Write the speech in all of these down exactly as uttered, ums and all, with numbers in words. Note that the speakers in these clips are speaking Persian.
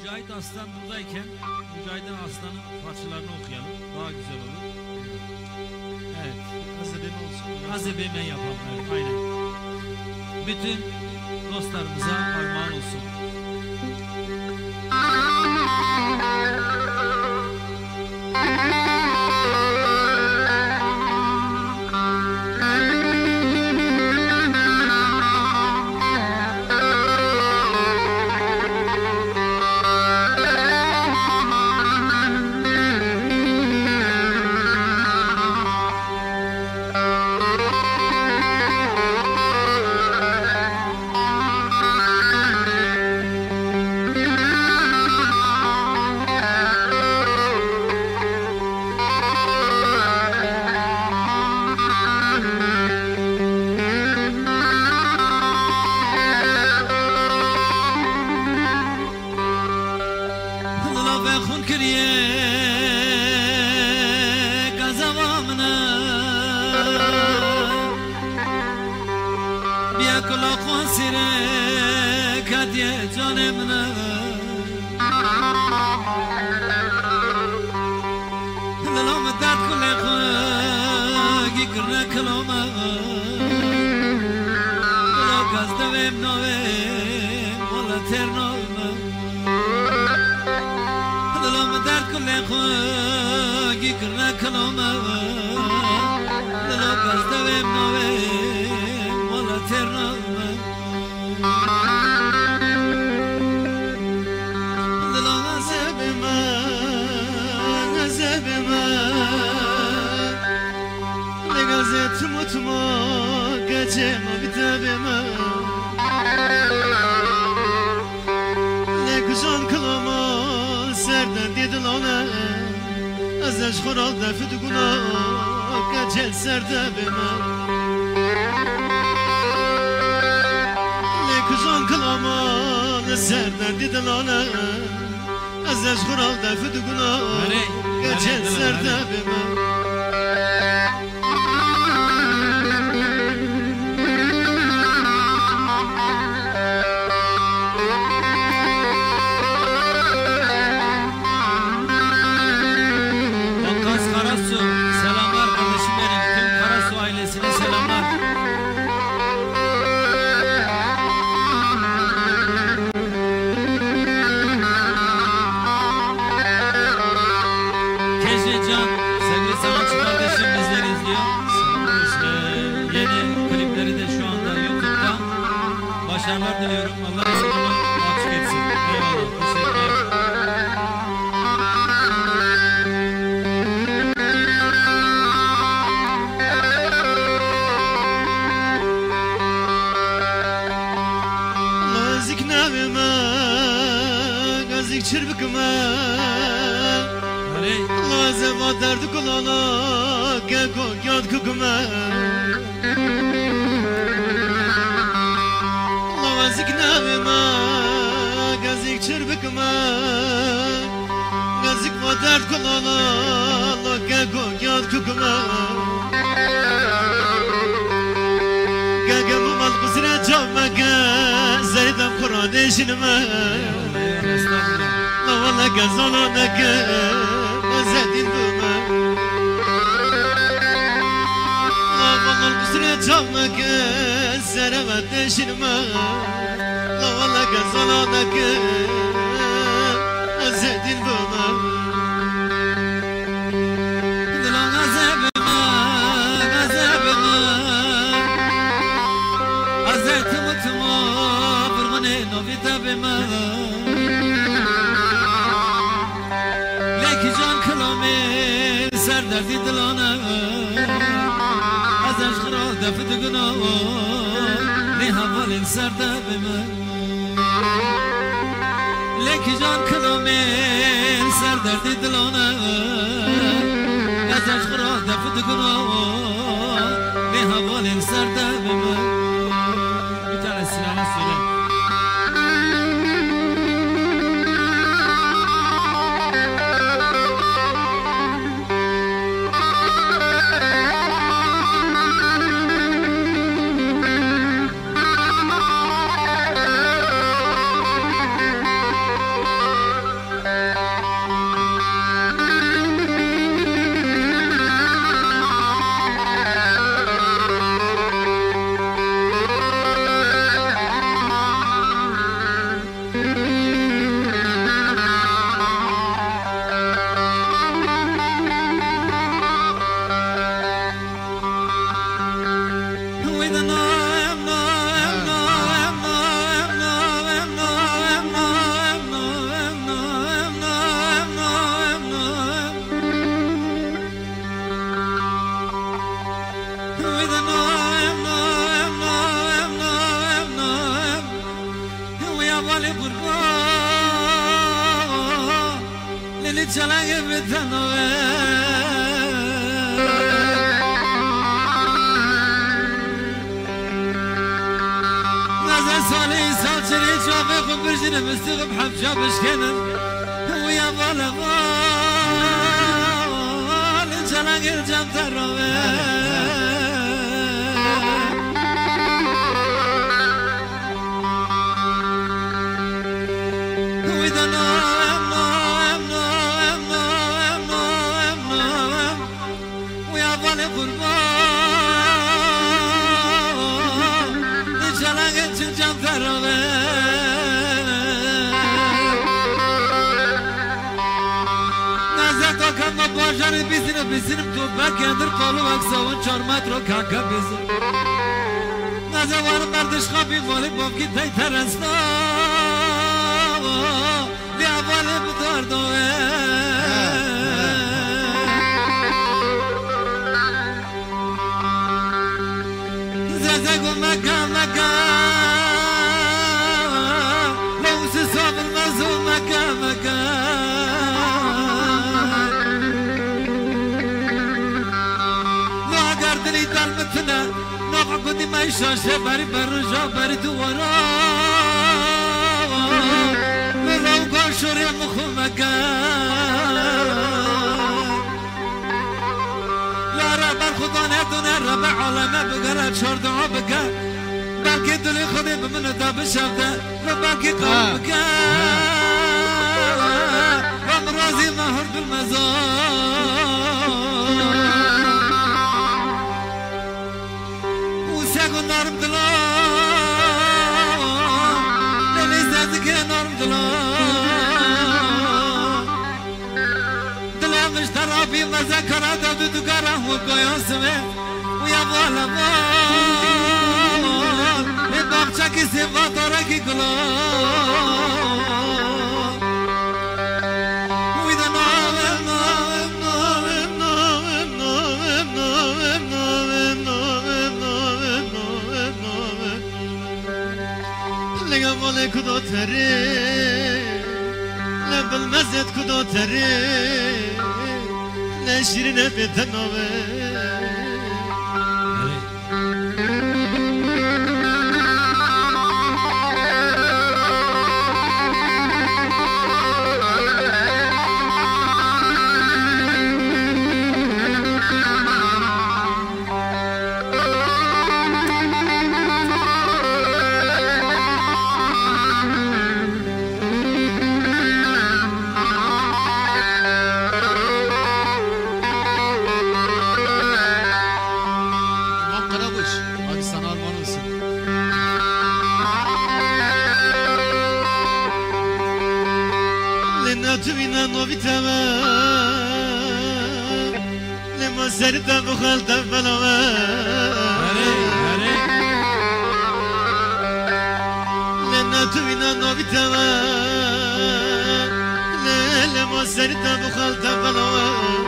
Mücahit Aslan buradayken Mücahit'in Aslan'ın parçalarını okuyalım. Daha güzel olur. Evet. Azebeme olsun. Azebeme yapalım. Evet, aynen. Bütün dostlarımıza armağan olsun. چلنگ بتنوه نزل سالی سال چلی جوابه خود برجنه مستقب حبشا بشکنن ويا بالا بال چلنگ الجم تروه Kama bajarı bizine bizim toprak yandır kolu aksavun çarmat ro kaka bizim. Naza var kardeş kapı vali bavki tay terasna. Li avale budardo e. Zaza go maka maka. Lawsi sabır mazul maka maka. المتنا نوع قدي ما يشاش بري برجع بري دوارا لو قاشر يا مخمك لا رب الخدا ندونه رب عالم بقرا شرد عبك بلكي دلي خدي بمن داب شفته بلكي قلبك ومرازي مهر بالمزار نارم دلا لليزاد كي نارم دلا دلا مش ترى في مذاكرة دو دكارة وقياسمه ويا بالا بال لباقشا كي سيفا تركي كلا وإذا نعم نعم نعم نعم نعم نعم لقبل كدو تري لبالمزد كدو تري لشيرين بتنوي تبينا نوبي تمام لما سرت بخلت بلوى لنا تبينا نوبي تمام لما سرت بخلت بلوى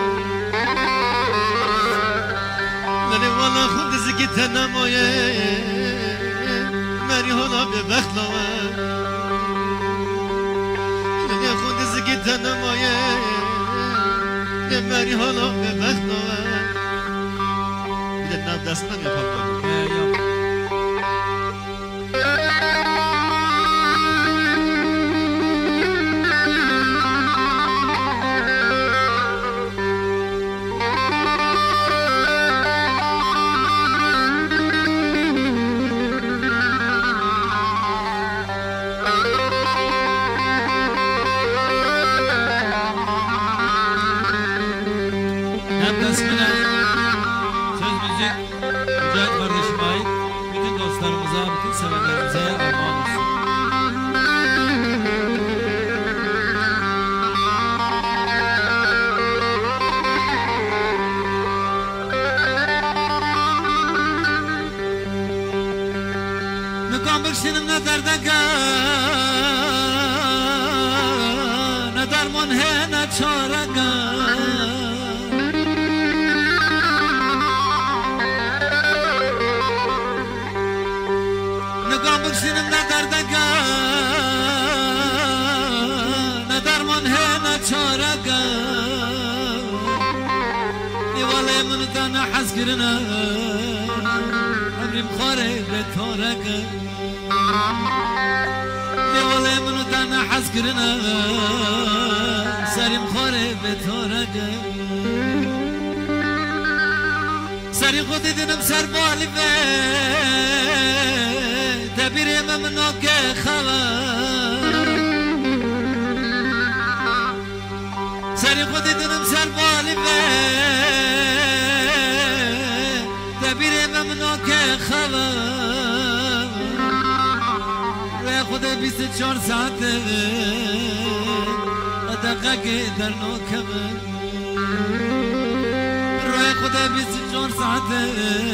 لني والله خد زكيت انا مويه ماري هنا ببخلوى زگیدن مایه نماری حالا به وقت نوه بیده نم دست نمیخوام برشنم ندردگا ندرمان ہے نچارگا نگام برشنم ندردگا ندرمان ہے نچارگا حس کرنا عمریم خاره به تارکه دیواله منو دانا حس کرنا سریم خاره به تارکه سری خود دیدم سر بالی به تبیریم منو که خبر سری خود دیدم سر بالی به تبیریم منو که خبر روی خود بیست و چهار ساعته دقیقه در نوکمه روی خود بیست و چهار ساعته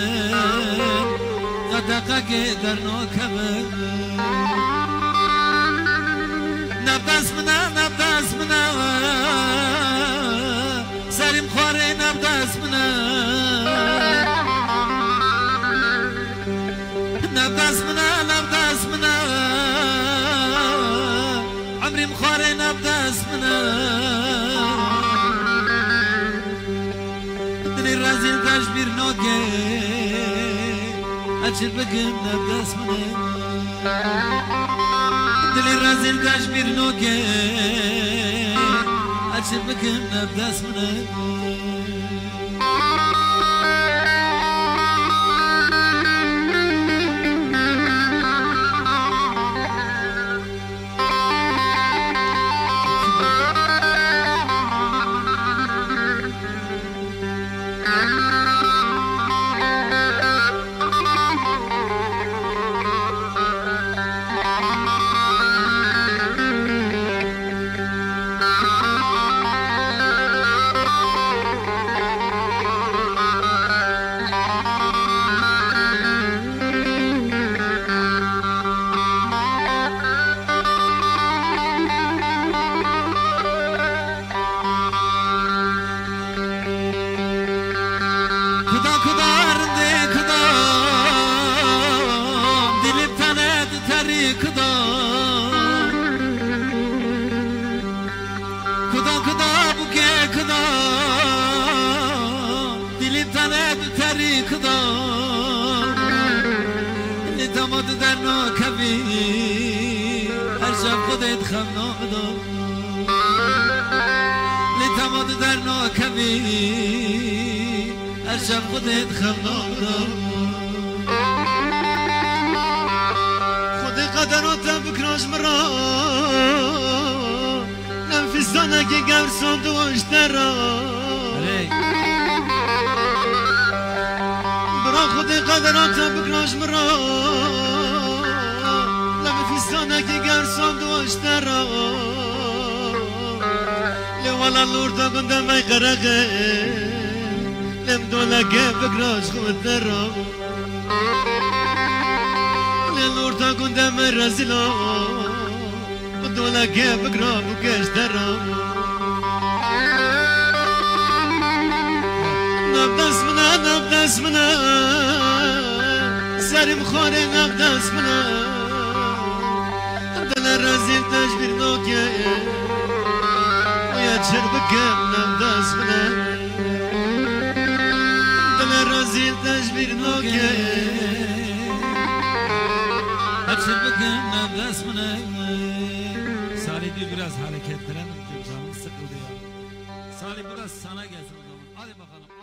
دقیقه در نوکمه نبدس منه نبدس منه سریم خواره نبدس منه نبدس منه نبدس منه عمریم خواره نبدس منه دلی رازی تشبیر نوکه اچر بگم نبدس منه دلی رازی تشبیر نوکه اچر بگم نبدس منه در ناکبی هر شب خودت خم نامدار لطمات در ناکبی هر شب خودت خم نامدار خود قدراتم بکراش مرا نفیستانه که گرسان دوش درا برا خود قدراتم بکراش مرا نفیستانه که گرسان دوش درا لوالا لورتا گنده می قرقه لم دولکه بکراش خود درا لورتا گنده می رزیلا دولکه بکرا بکش درا نبدس منه نبدس منه سریم خواره نبدس منه دل رزیل تشبیر نوکه ویا چر بکم نبدس منه دل رزیل تشبیر نوکه چر بکم نبدس منه سالی دی biraz hareket ederim canım sıkıldı ya. Salih biraz sana gelsin o zaman. Hadi bakalım.